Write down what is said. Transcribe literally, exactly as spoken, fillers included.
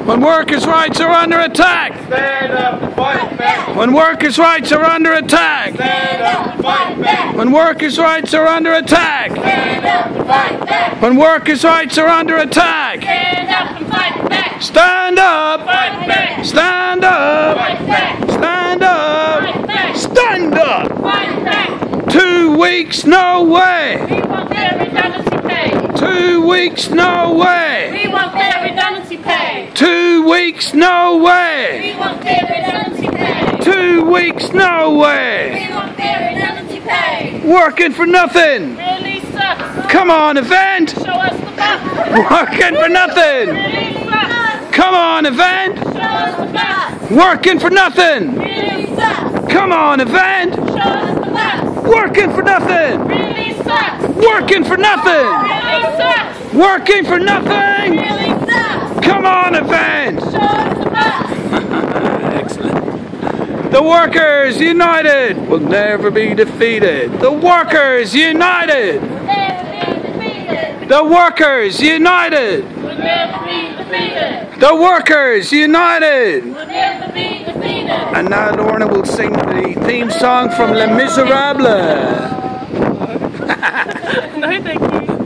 When workers' rights are under attack. Stand up and fight back. When workers' rights are under attack. Stand up and fight back. When workers' rights are under attack. Stand up and fight back. When workers' rights are under attack. Stand up and fight back. Stand up. Fight back. Stand up. Fight back. Stand up. Fight back. Stand up. Fight back. Two weeks, no way. We want their redundancy pay. Two weeks, no way. We want their redundancy pay. Two weeks, no way. We want their redundancy pay. Two weeks, no way. We want their redundancy pay. Working for nothing. Really sucks. Come on, event. Show us the bus. Working for nothing. Really sucks. Come on, event. Show us the bus. Working for nothing. Really sucks. Come on, event. Show us the bus. Working for nothing. Really sucks. Working for nothing. Really sucks. Working for nothing. Really sucks. Come on, event. Show us the bus. Excellent. The workers united will never be defeated. The workers united. Never be defeated. The workers united. We'll never be defeated. The workers united. We'll never be defeated. And now Lorna will sing the theme song from Les Miserables. No, thank you.